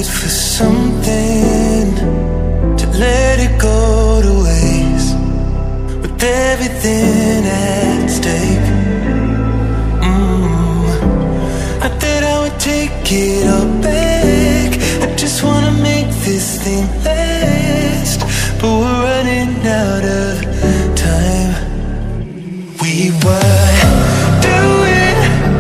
for something to let it go to waste with everything at stake. I thought I would take it all back. I just wanna make this thing last, but we're running out of time. We were doing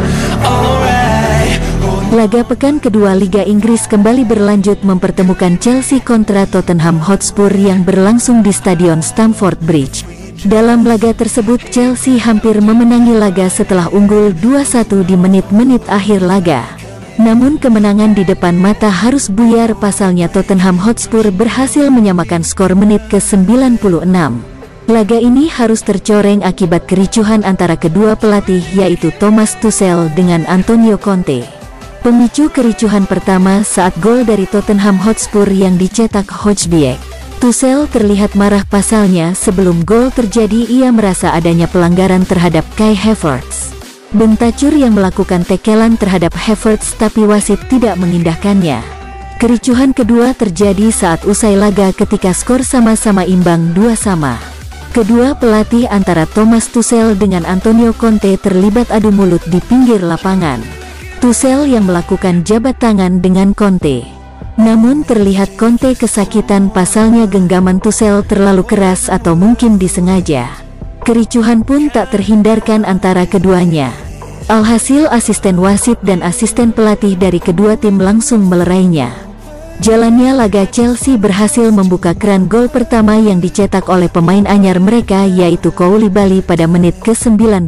alright. Laga pekan kedua Liga Inggris kembali berlanjut mempertemukan Chelsea kontra Tottenham Hotspur yang berlangsung di Stadion Stamford Bridge. Dalam laga tersebut Chelsea hampir memenangi laga setelah unggul 2-1 di menit-menit akhir laga. Namun kemenangan di depan mata harus buyar, pasalnya Tottenham Hotspur berhasil menyamakan skor menit ke-96. Laga ini harus tercoreng akibat kericuhan antara kedua pelatih, yaitu Thomas Tuchel dengan Antonio Conte. Pemicu kericuhan pertama saat gol dari Tottenham Hotspur yang dicetak Hojbjerg. Tuchel terlihat marah, pasalnya sebelum gol terjadi ia merasa adanya pelanggaran terhadap Kai Havertz. Bentacur yang melakukan tekelan terhadap Havertz tapi wasit tidak mengindahkannya. Kericuhan kedua terjadi saat usai laga ketika skor sama-sama imbang 2-2. Kedua pelatih antara Thomas Tuchel dengan Antonio Conte terlibat adu mulut di pinggir lapangan. Tuchel yang melakukan jabat tangan dengan Conte. Namun terlihat Conte kesakitan, pasalnya genggaman Tuchel terlalu keras atau mungkin disengaja. Kericuhan pun tak terhindarkan antara keduanya. Alhasil asisten wasit dan asisten pelatih dari kedua tim langsung melerainya. Jalannya laga Chelsea berhasil membuka keran gol pertama yang dicetak oleh pemain anyar mereka, yaitu Koulibaly pada menit ke-19.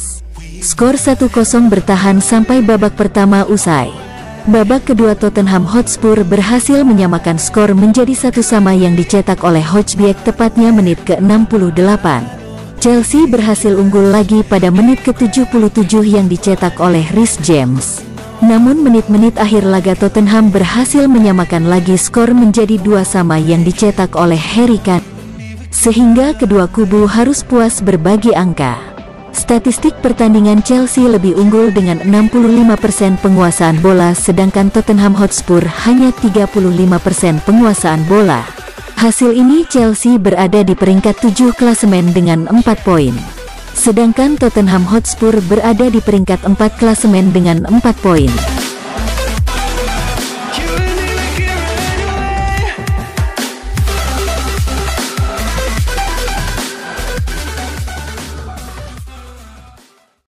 Skor 1-0 bertahan sampai babak pertama usai. Babak kedua Tottenham Hotspur berhasil menyamakan skor menjadi 1-1 yang dicetak oleh Hojbjerg tepatnya menit ke-68. Chelsea berhasil unggul lagi pada menit ke-77 yang dicetak oleh Reece James. Namun menit-menit akhir laga Tottenham berhasil menyamakan lagi skor menjadi 2-2 yang dicetak oleh Harry Kane. Sehingga kedua kubu harus puas berbagi angka. Statistik pertandingan Chelsea lebih unggul dengan 65% penguasaan bola, sedangkan Tottenham Hotspur hanya 35% penguasaan bola. Hasil ini Chelsea berada di peringkat 7 klasemen dengan 4 poin. Sedangkan Tottenham Hotspur berada di peringkat 4 klasemen dengan 4 poin.